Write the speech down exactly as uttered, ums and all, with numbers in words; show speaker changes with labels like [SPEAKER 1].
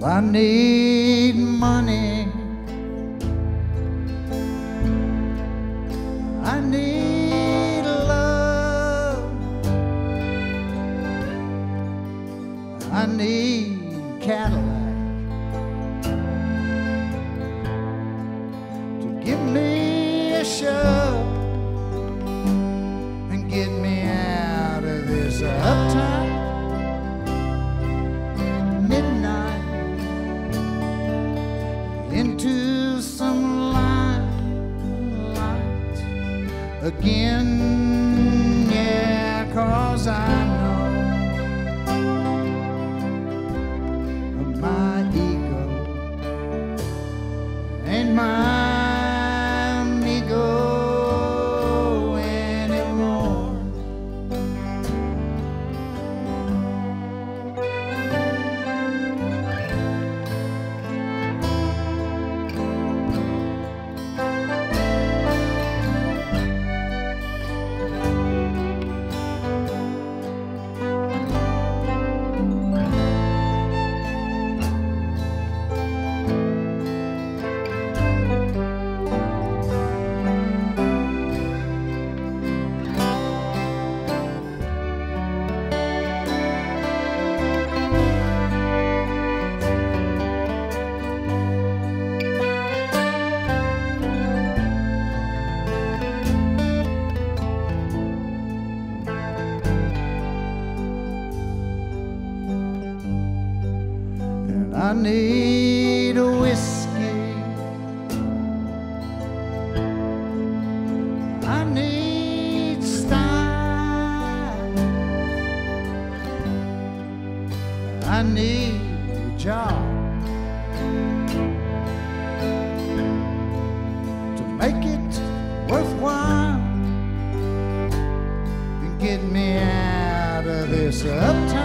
[SPEAKER 1] I need money, I need love, I need Cadillac to give me a shove and get me out of this uptight midnight into some limelight again. Yeah, 'cause I know my ego ain't my amigo anymore. I need a whiskey, I need style, I need a job to make it worthwhile and get me out of this uptown